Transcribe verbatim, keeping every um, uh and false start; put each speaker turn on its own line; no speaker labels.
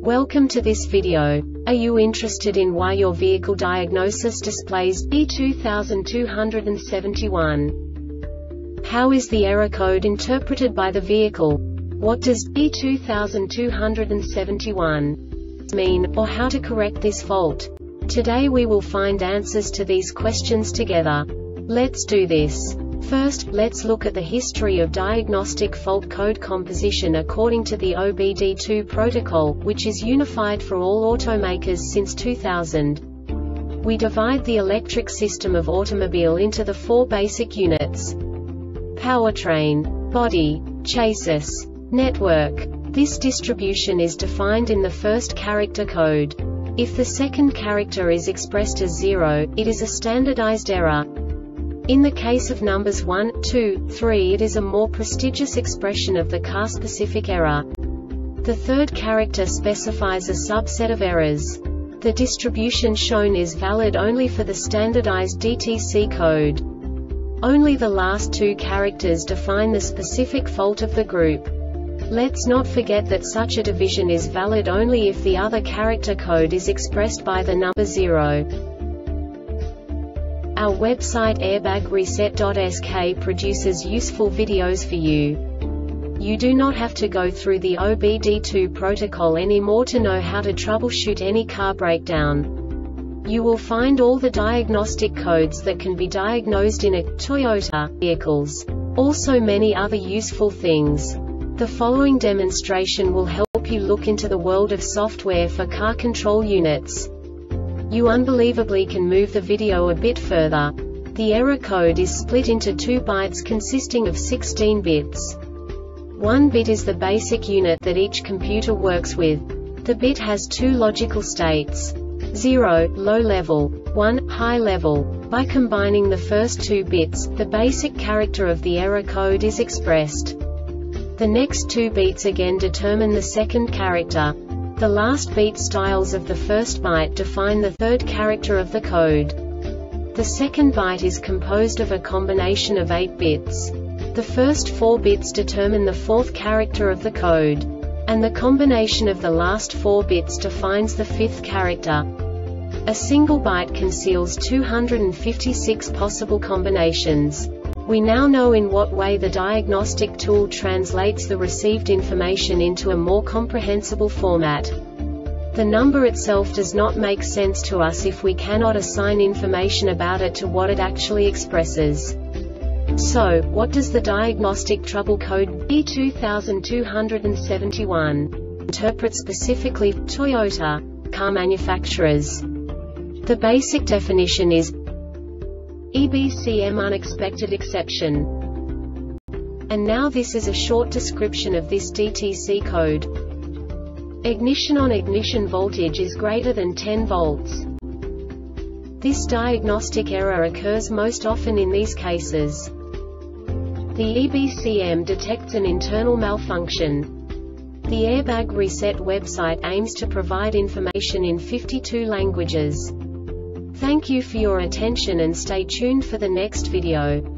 Welcome to this video. Are you interested in why your vehicle diagnosis displays E two two seven one? How is the error code interpreted by the vehicle? What does E two two seven one mean, or how to correct this fault? Today we will find answers to these questions together. Let's do this. First, let's look at the history of diagnostic fault code composition according to the O B D two protocol, which is unified for all automakers since two thousand. We divide the electric system of automobile into the four basic units: powertrain, body, chassis, network. This distribution is defined in the first character code. If the second character is expressed as zero, it is a standardized error. In the case of numbers one, two, three, it is a more prestigious expression of the car-specific error. The third character specifies a subset of errors. The distribution shown is valid only for the standardized D T C code. Only the last two characters define the specific fault of the group. Let's not forget that such a division is valid only if the other character code is expressed by the number zero. Our website airbag reset dot S K produces useful videos for you. You do not have to go through the O B D two protocol anymore to know how to troubleshoot any car breakdown. You will find all the diagnostic codes that can be diagnosed in a Toyota vehicles. Also many other useful things. The following demonstration will help you look into the world of software for car control units. You unbelievably can move the video a bit further. The error code is split into two bytes consisting of sixteen bits. One bit is the basic unit that each computer works with. The bit has two logical states: zero, low level, one, high level. By combining the first two bits, the basic character of the error code is expressed. The next two bits again determine the second character. The last beat styles of the first byte define the third character of the code. The second byte is composed of a combination of eight bits. The first four bits determine the fourth character of the code. And the combination of the last four bits defines the fifth character. A single byte conceals two hundred fifty-six possible combinations. We now know in what way the diagnostic tool translates the received information into a more comprehensible format. The number itself does not make sense to us if we cannot assign information about it to what it actually expresses. So, what does the diagnostic trouble code E two two seven one interpret specifically for Toyota car manufacturers? The basic definition is E B C M unexpected exception. And now this is a short description of this D T C code. Ignition on ignition voltage is greater than ten volts. This diagnostic error occurs most often in these cases. The E B C M detects an internal malfunction. The Airbag Reset website aims to provide information in fifty-two languages. Thank you for your attention and stay tuned for the next video.